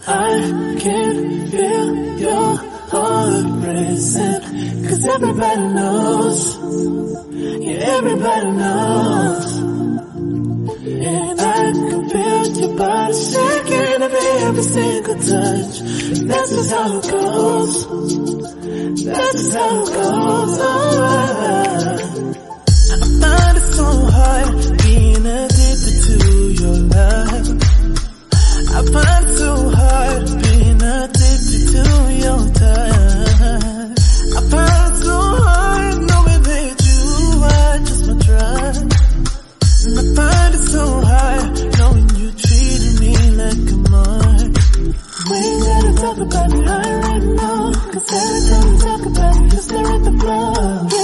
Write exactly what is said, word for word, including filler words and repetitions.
I can feel your heart racing, 'cause everybody knows, yeah, everybody knows. And I can feel your body shaking every, every single touch. That's just how it goes. That's just how it goes. Oh, I find it so hard being addicted to your love. I find it so hard being addicted to your touch. I find it so hard knowing that you are just my drug. And I find it so hard knowing you treated me like a mark. We ain't gotta talk about it right now, 'cause every time we talk about it, you stare at the floor.